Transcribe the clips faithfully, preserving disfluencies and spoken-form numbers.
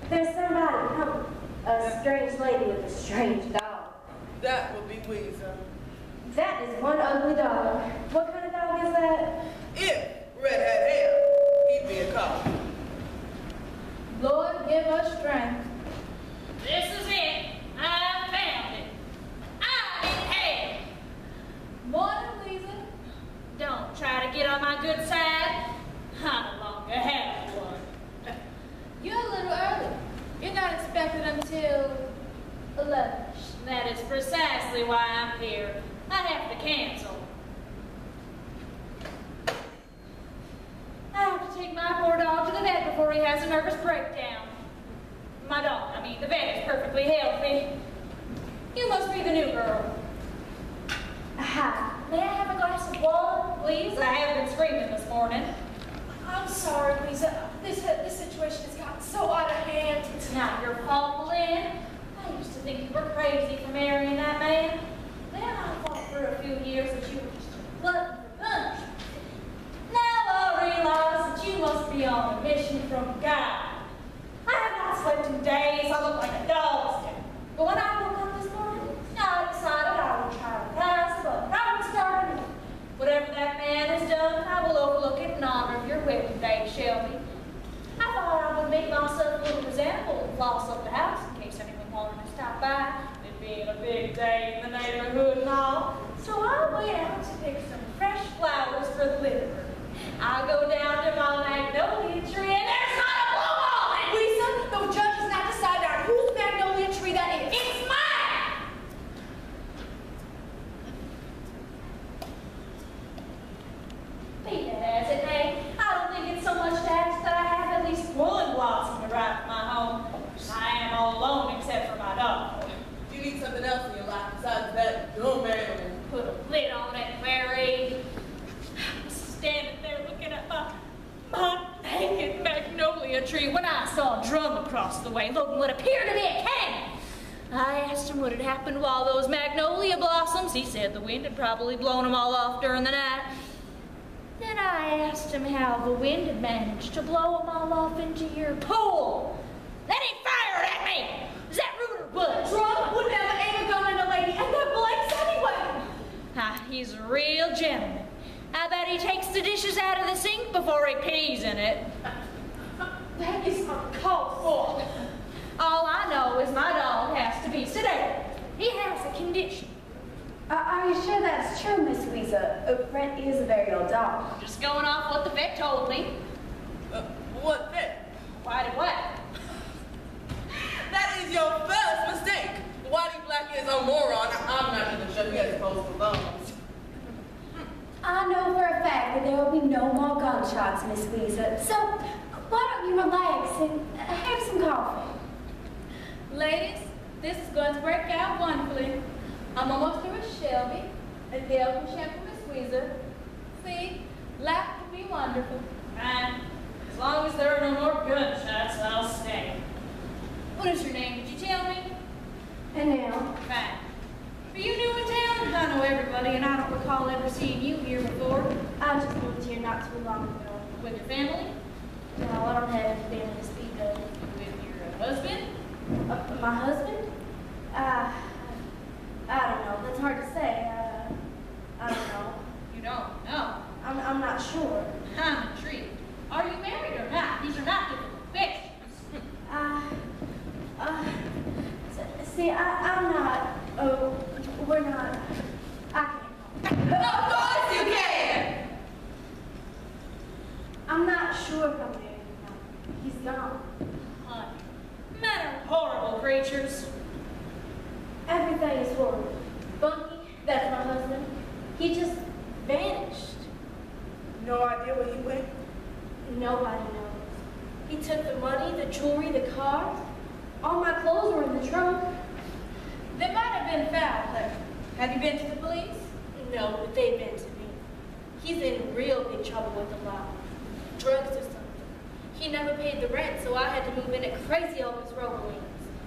There's somebody coming. A strange lady with a strange dog. That would be Weezer. That is one ugly dog. What kind of dog is that? If Red had hair, he'd be a cop. Lord, give us strength. This is it. I found it. I have. Morning, Lisa. Don't try to get on my good side. I no longer have one. You're a little early. You're not expected until eleven. That is precisely why I'm here. I have to cancel. I have to take my poor dog to the vet before he has a nervous breakdown. My dog, I mean, the vet is perfectly healthy. You must be the new girl. Aha. May I have a glass of water, please? I have been screaming this morning. I'm sorry, Lisa. This, this situation has gotten so out of hand. It's not your fault, Lynn. I used to think you were crazy for marrying that man. Then I thought for a few years that you were just a glutton for punishment. Now I realize that you must be on a mission from God. I have not slept in days. I look like a dog's dead. But when I woke up this morning, I decided I would try to pass, but I would start anew. Whatever that man has done, I will overlook it in honor of your wedding day, Shelby. I thought I would make myself a little presentable and floss up the house in case anyone wanted to stop by. It being a big day in the neighborhood and all. So I went out to pick some fresh flowers for the living room. I go down to my magnolia tree and there's not a bloom on it! Lisa, the judge has not decided on whose magnolia tree that is. It's mine! Be that as it may, I don't think it's so much to ask that I have at least one blossom to write for my home. I am all alone except for my dog. You need something else in your life besides that dumb animal. Put a lid on it, Mary. I was standing there looking at my, my naked magnolia tree when I saw a drum across the way loading what appeared to be a cannon. I asked him what had happened to all those magnolia blossoms. He said the wind had probably blown them all off during the night. Then I asked him how the wind had managed to blow them all off into your pool. Then he fired at me. Is that rude or what? Drum would never aim a gun at a lady, and they're blanks anyway. Ah, he's a real gentleman. I bet he takes the dishes out of the sink before he pees in it. That is uncalled for. All I know is my dog has to be sedated. He has a condition. Uh, are you sure that's true, Miss Lisa? Uh, Brett is a very old dog. I'm just going off what the vet told me. Uh, what then? Why did what? That is your first mistake. Whitey Black is a moron. I'm not even sure he has postal bones. I know for a fact that there will be no more gunshots, Miss Lisa. So why don't you relax and have some coffee? Ladies, this is going to work out wonderfully. I'm almost through with Shelby, and Dale can shampoo Miss Weezer. See, life can be wonderful. Fine. As long as there are no more gunshots, I'll stay. What is your name? Did you tell me? And now? Fine. Are you new in town? I know everybody, and I don't recall ever seeing you here before. I just moved here not too long ago. With your family? No, I don't have any family to speak of. With your husband? Uh, my husband? Uh, I don't know. That's hard to say. Uh, I don't know. You don't know. I'm, I'm not sure. I'm intrigued. Are you married or not? These are not difficult questions. Uh, uh, see, I, I'm not. Oh, we're not. I can't. Of course you can! I'm not sure if I'm married or not. He's gone. Honey, men are horrible creatures. Everything is horrible. Bunky, that's my husband. He just vanished. No idea where he went? Nobody knows. He took the money, the jewelry, the car. All my clothes were in the trunk. There might have been foul play. Have you been to the police? No, but they've been to me. He's in real big trouble with the law. Drugs or something. He never paid the rent, so I had to move in at crazy old Miss Rogalines.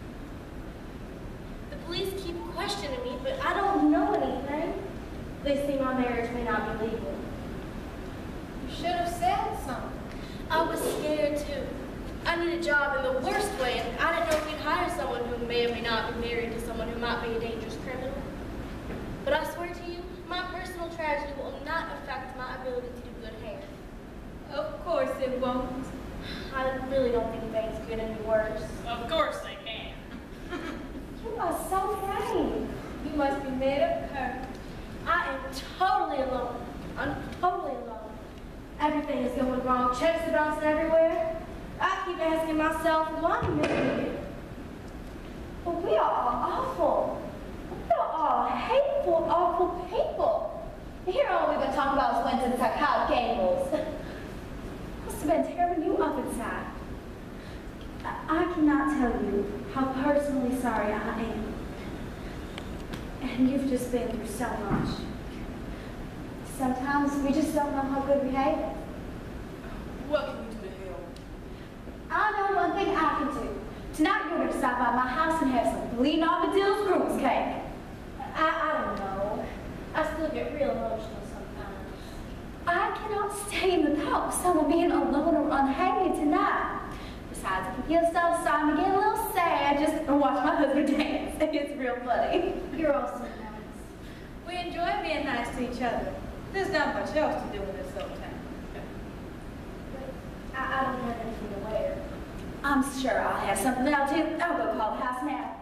The police keep questioning me, but I don't know anything. They say my marriage may not be legal. You should have said something. I was scared too. I need a job in the worst way, and I didn't know if you'd hire someone who may or may not be married to someone who might be a dangerous criminal. But I swear to you, my personal tragedy will not affect my ability to do good hair. Of course it won't. I really don't think things get any worse. Of course they can. You are so brave. You must be made of courage. I am totally alone. I'm totally alone. Everything is going wrong. Checks are bouncing everywhere. I keep asking myself, why am I here? But we are all awful. We are all hateful, awful people. Here all we've been talking about is went to the psychotic angles. Must have been tearing you up inside. I, I cannot tell you how personally sorry I am. And you've just been through so much. Sometimes we just don't know how good we hate it. What can we do to help? I know one thing I can do. Tonight you're going to stop by my house and have some bleeding off the Dill's groom's cake. I, I don't know. I still get real emotional sometimes. I cannot stay in the thought of someone being alone or unhappy tonight. Besides, if you stop starting to get a little sad, just watch my husband dance. It's real funny. You're also nice. We enjoy being nice to each other. There's not much else to do in this old town. I, I don't have anything to wear. I'm sure I'll have something. I'll do. I'll go call the house now.